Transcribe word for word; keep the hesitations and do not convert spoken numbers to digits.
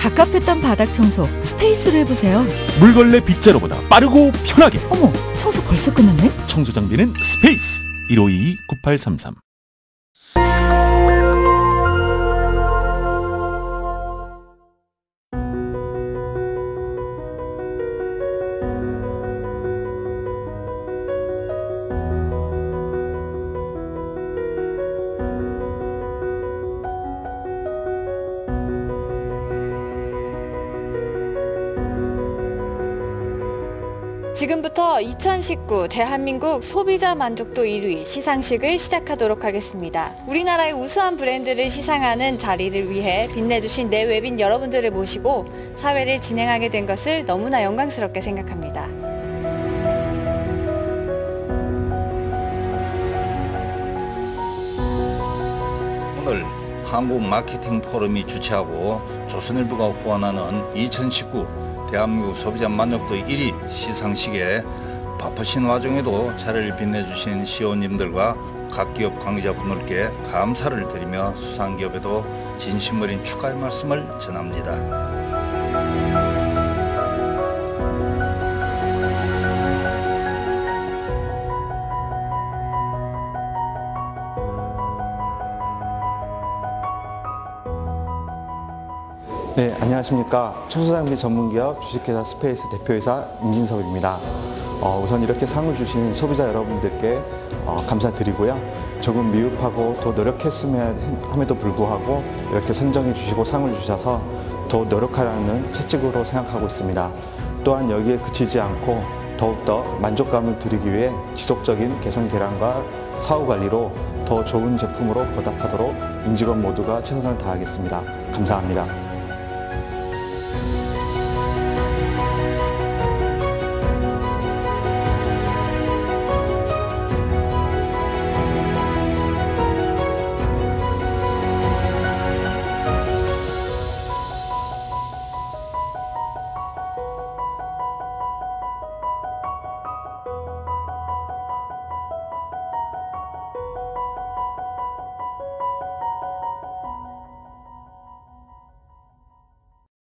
갑갑했던 바닥 청소 스페이스로 해보세요. 물걸레 빗자루보다 빠르고 편하게. 어머, 청소 벌써 끝났네? 청소 장비는 스페이스. 일오이이 구팔삼삼. 지금부터 이천십구 대한민국 소비자 만족도 일 위 시상식을 시작하도록 하겠습니다. 우리나라의 우수한 브랜드를 시상하는 자리를 위해 빛내주신 내 외빈 여러분들을 모시고 사회를 진행하게 된 것을 너무나 영광스럽게 생각합니다. 오늘 한국마케팅포럼이 주최하고 조선일보가 후원하는 이천십구 대한민국 소비자 만족도 일 위 시상식에 바쁘신 와중에도 자리를 빛내주신 시의원님들과 각 기업 관계자분들께 감사를 드리며 수상기업에도 진심 어린 축하의 말씀을 전합니다. 네, 안녕하십니까. 청소장비 전문기업 주식회사 스페이스 대표이사 임진섭입니다. 어, 우선 이렇게 상을 주신 소비자 여러분들께 어, 감사드리고요. 조금 미흡하고 더 노력했음에도 불구하고 이렇게 선정해 주시고 상을 주셔서 더 노력하라는 채찍으로 생각하고 있습니다. 또한 여기에 그치지 않고 더욱더 만족감을 드리기 위해 지속적인 개선 개량과 사후 관리로 더 좋은 제품으로 보답하도록 임직원 모두가 최선을 다하겠습니다. 감사합니다.